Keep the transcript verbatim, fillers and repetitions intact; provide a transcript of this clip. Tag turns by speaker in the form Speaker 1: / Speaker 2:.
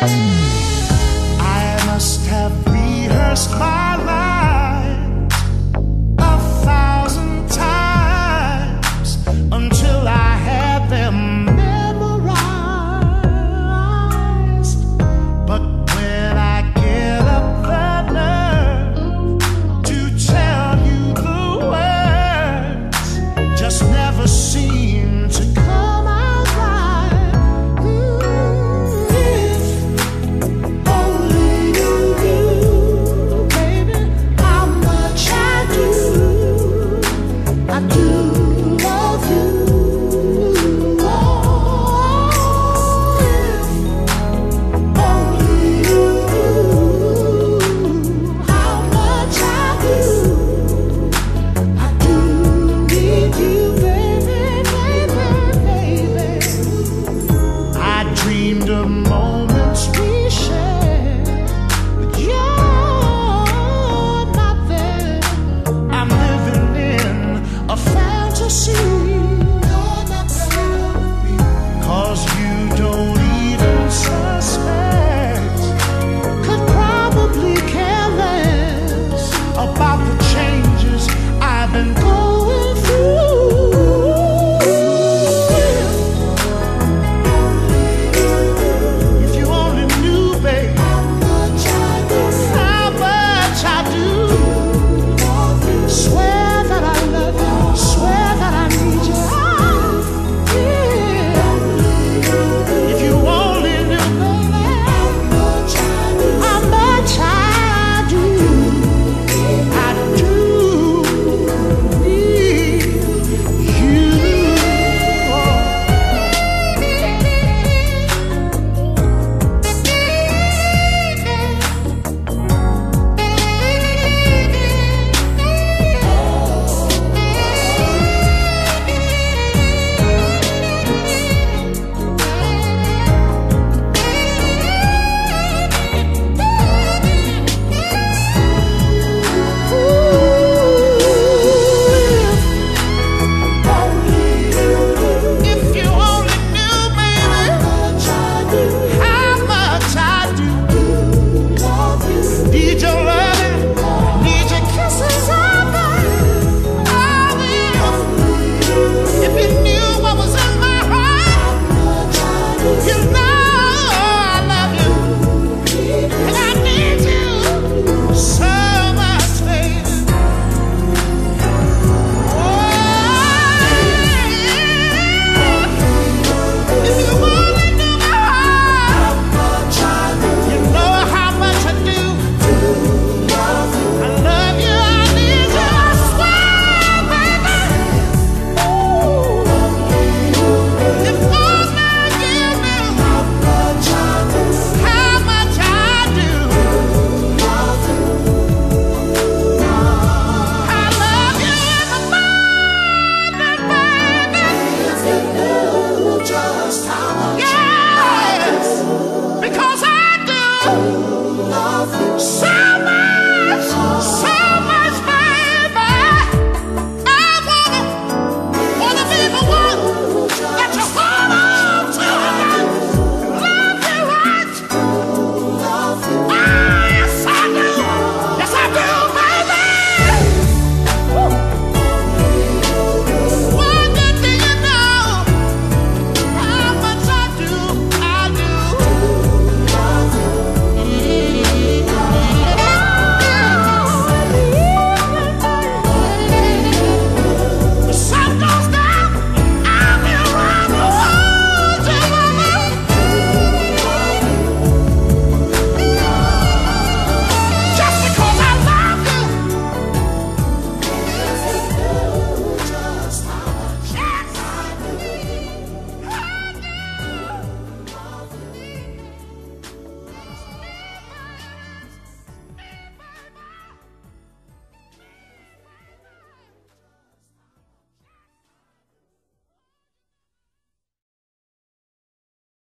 Speaker 1: I must have rehearsed my lines a thousand times until I had them memorized. But when I get up the nerve to tell you the words, just never seem to come out right. Mm, if only you knew, baby, how much I do, I do love you. Oh, if only you knew how much I do, I do need you, baby, baby, baby. I dreamed a moment